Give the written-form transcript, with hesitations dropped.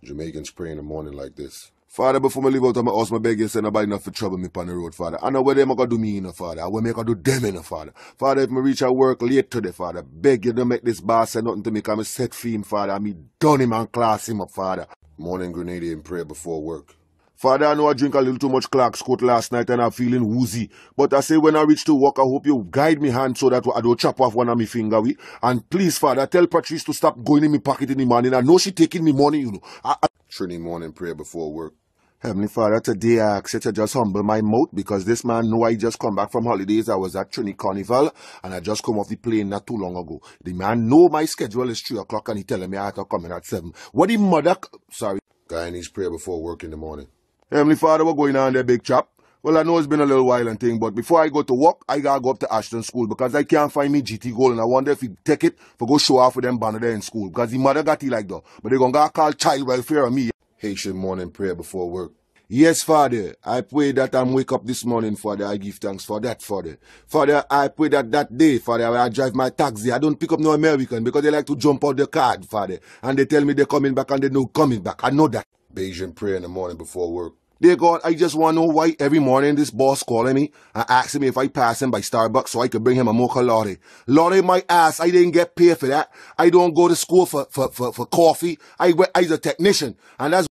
Jamaicans pray in the morning like this. Father, before I leave out of my house, I beg you, send nobody enough for trouble me on the road, Father. I know what them gonna do me, Father. I will make do them, Father. Father, if I reach at work late today, Father, beg you to make this boss say nothing to me, because I'm set for him, Father. I done him and class him up, Father. Morning Grenadian prayer before work. Father, I know I drink a little too much Clark's Coat last night and I'm feeling woozy. But I say when I reach to work, I hope you guide me hand so that I don't chop off one of my finger. And please, Father, tell Patrice to stop going in my pocket in the morning. I know she taking me money, you know. Trinity morning prayer before work. Heavenly Father, today I ask you to just humble my mouth because this man know I just come back from holidays. I was at Trinity Carnival and I just come off the plane not too long ago. The man know my schedule is 3 o'clock and he telling me I have to come in at 7. What the mother... Sorry. Guy needs prayer before work in the morning. Heavenly Father, we're going on there, big chap. Well, I know it's been a little while and thing, but before I go to work, I gotta go up to Ashton School because I can't find me GT goal and I wonder if he take it for go show off with them banner there in school because the mother got it like that. But they gonna call child welfare on me. Haitian morning prayer before work. Yes, Father, I pray that I'm wake up this morning, Father. I give thanks for that, Father. Father, I pray that day, Father, when I drive my taxi, I don't pick up no American because they like to jump out the card, Father. And they tell me they're coming back and they're not coming back. I know that. Bayesian prayer in the morning before work. Dear God, I just want to know why every morning this boss calling me and asking me if I pass him by Starbucks so I could bring him a mocha latte. Latte my ass, I didn't get paid for that. I don't go to school for coffee. I was a technician and that's